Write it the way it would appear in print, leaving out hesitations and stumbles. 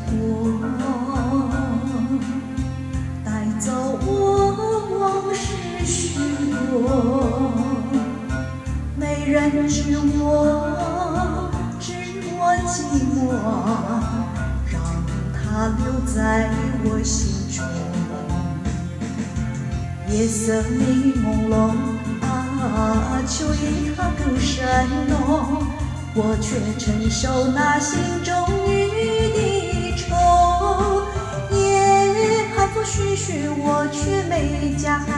过，带走我往事许多。没人知我寂寞，让它留在我心中。夜色迷朦胧啊，秋意它更深浓，我却承受那心中雨的愁。夜寒风徐徐，我却没加害。